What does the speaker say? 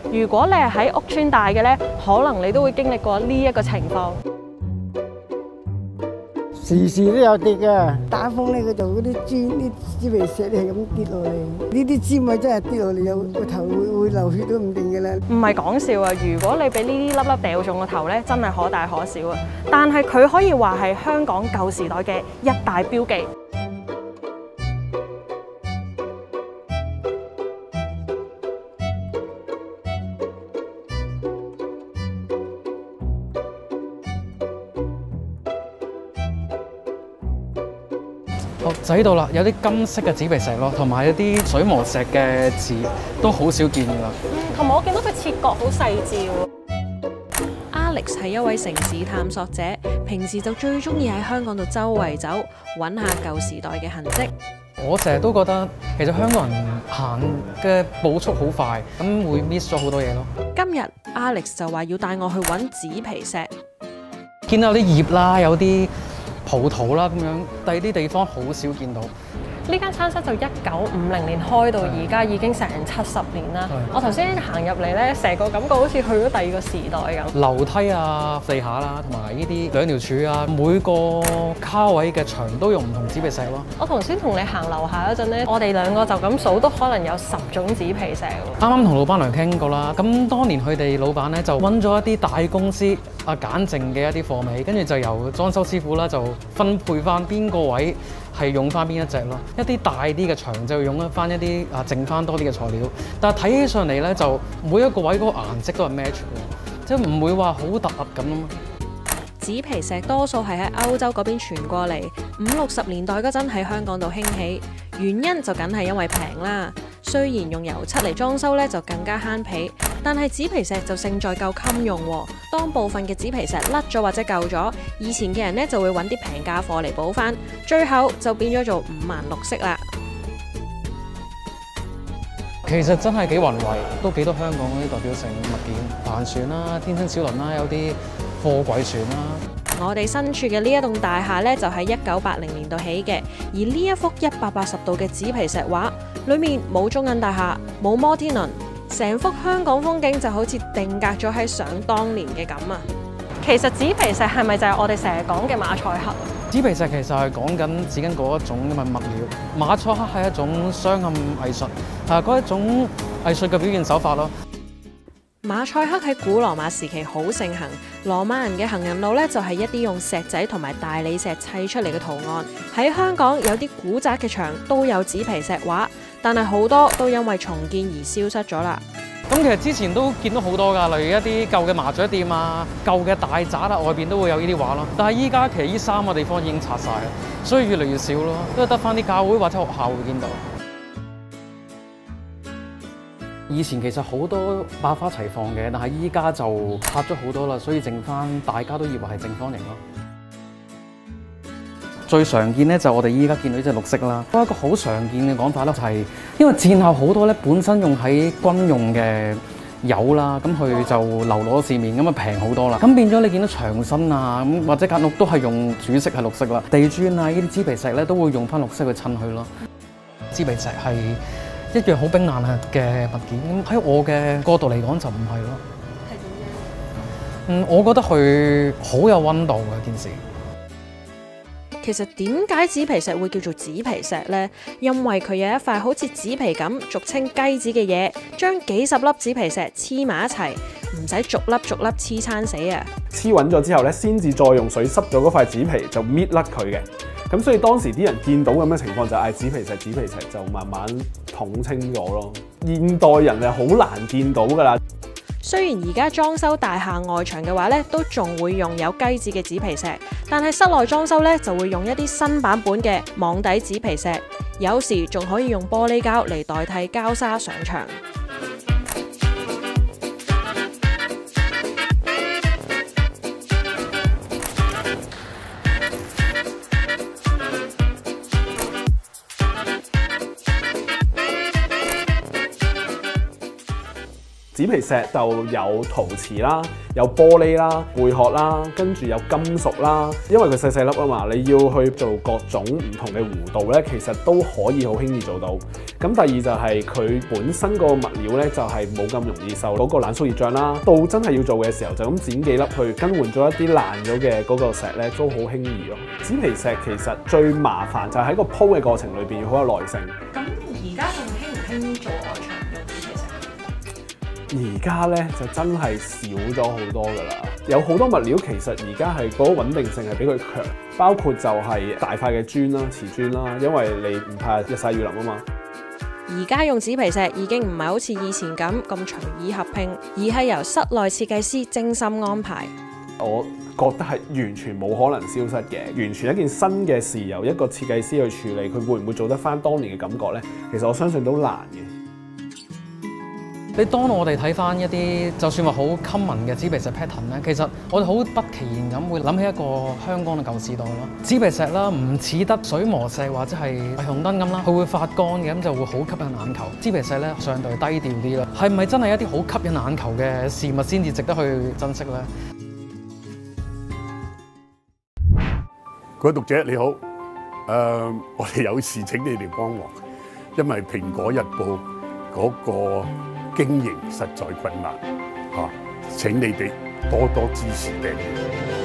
如果你係喺屋村大嘅呢，可能你都會經歷過呢一個情況。 時時都有跌嘅，打風咧佢就嗰啲磚、啲紙皮石咧係咁跌落嚟，呢啲尖位真係跌落嚟，有個頭會流血都唔定嘅啦。 唔係講笑啊！如果你俾呢啲粒粒掉中個頭咧，真係可大可小啊！但係佢可以話係香港舊時代嘅一大標記。 就喺度啦，有啲金色嘅紙皮石咯，同埋一啲水磨石嘅字都好少見㗎啦。 同埋我見到佢切割好細緻喎。 Alex 係一位城市探索者，平時就最中意喺香港度周圍走，揾下舊時代嘅痕跡。 我成日都覺得其實香港人行嘅步速好快，咁會 miss 咗好多嘢咯。 今日 Alex 就話要帶我去揾紙皮石， 見到有啲葉啦，有啲葡萄啦咁樣，第二啲地方好少見到。 呢間餐室就1950年開到而家已經成70年啦。我頭先行入嚟咧，成個感覺好似去咗第二個時代咁。樓梯啊、地下啦，同埋呢啲兩條柱啊，每個卡位嘅牆都用唔同紙皮石咯。 我頭先同你行樓下嗰陣咧，我哋兩個就咁數都可能有10種紙皮石喎。 啱啱同老闆娘傾過啦，咁當年佢哋老闆咧就揾咗一啲大公司揀剩嘅一啲貨尾，跟住就由裝修師傅啦就分配翻邊個位係用翻邊一隻咯。一啲大啲嘅牆就用翻一啲剩翻多啲嘅材料，但係睇起上嚟咧就每一個位嗰個顏色都係 match 嘅，即係唔會話好突兀咁咯。 紙皮石多數係喺歐洲嗰邊傳過嚟，50、60年代嗰陣喺香港度興起，原因就梗係因為平啦。雖然用油漆嚟裝修咧就更加慳皮，但係紙皮石就勝在夠襟用喎。當部分嘅紙皮石甩咗或者舊咗，以前嘅人咧就會揾啲平價貨嚟補翻，最後就變咗做五顏六色啦。 其實真係幾宏偉，都幾多香港嗰啲代表性物件，帆船啦、天星小輪啦，有啲貨櫃船啦。 我哋身處嘅呢一棟大廈呢，就喺1980年度起嘅，而呢一幅180度嘅紙皮石畫，裏面冇中銀大廈，冇摩天輪，成幅香港風景就好似定格咗喺想當年嘅咁啊！ 其實紙皮石係咪就係我哋成日講嘅馬賽克？ 紙皮石其實係講緊指緊嗰一種嘅物料，馬賽克係一種鑲嵌藝術，嗰一種藝術嘅表現手法咯。 馬賽克喺古羅馬時期好盛行，羅馬人嘅行人路呢，就係一啲用石仔同埋大理石砌出嚟嘅圖案。喺香港有啲古宅嘅牆都有紙皮石畫，但係好多都因為重建而消失咗啦。 咁其實之前都見到好多㗎，例如一啲舊嘅麻雀店啊、舊嘅大宅啊，外邊都會有呢啲畫咯。但係依家其實呢3個地方已經拆晒啦，所以越嚟越少咯，都係得返啲教會或者學校會見到。以前其實好多百花齊放嘅，但係依家就拆咗好多啦，所以剩翻大家都以為係正方形咯。最常見咧就我哋依家見到呢隻綠色啦，一個好常見嘅講法咧就係因為戰後好多咧本身用喺軍用嘅油啦，咁佢就流落市面，咁啊平好多啦。咁變咗你見到牆身啊，咁或者間屋都係用主色係綠色啦，地磚啊呢啲紙皮石咧都會用翻綠色去襯佢咯。紙皮石係一樣好冰冷嘅物件，咁喺我嘅角度嚟講就唔係咯。係點樣？我覺得佢好有溫度嘅件事。 其實點解紙皮石會叫做紙皮石呢？因為佢有一塊好似紙皮咁，俗稱雞紙嘅嘢，將幾十粒紙皮石黐埋一齊，唔使逐粒逐粒黐撐死啊！ 黐穩咗之後咧，先至再用水濕咗嗰塊紙皮就搣甩佢嘅。咁所以當時啲人見到咁嘅情況就嗌紙皮石，紙皮石就慢慢統稱咗咯。現代人係好難見到㗎啦。 雖然而家裝修大廈外牆嘅話咧，都仲會用有雞紙嘅紙皮石，但係室內裝修咧就會用一啲新版本嘅網底紙皮石，有時仲可以用玻璃膠嚟代替膠砂上牆。 紙皮石就有陶瓷啦，有玻璃啦、貝殼啦，跟住有金屬啦。因為佢細細粒啊嘛，你要去做各種唔同嘅弧度咧，其實都可以好輕易做到。咁第二就係佢本身個物料咧，就係冇咁容易受嗰個冷縮熱脹啦。到真係要做嘅時候，就咁剪幾粒去更換咗一啲爛咗嘅嗰個石咧，都好輕易咯。紙皮石其實最麻煩就係喺個鋪嘅過程裏邊要好有耐性。 咁而家仲興唔興做外牆用紙皮石？ 而家咧就真係少咗好多㗎啦，有好多物料其實而家係嗰個穩定性係比佢強，包括就係大塊嘅磚啦、瓷磚啦，因為你唔怕日曬雨淋啊嘛。 而家用紙皮石已經唔係好似以前咁隨意合拼，而係由室內設計師精心安排。 我覺得係完全冇可能消失嘅，完全一件新嘅事由一個設計師去處理，佢會唔會做得返當年嘅感覺呢？其實我相信都難嘅。 你當我哋睇翻一啲就算話好 common 嘅紙皮石 pattern 咧，其實我哋好不其然咁會諗起一個香港嘅舊時代咯。紙皮石啦，唔似得水磨石或者係霓虹燈咁啦，佢會發光嘅，咁就會好吸引眼球。紙皮石咧相對低調啲啦，係咪真係一啲好吸引眼球嘅事物先至值得去珍惜咧？ 各位讀者你好，我哋有事請你哋幫忙，因為《蘋果日報》嗰個經營實在困難嚇，請你哋多多支持訂閱。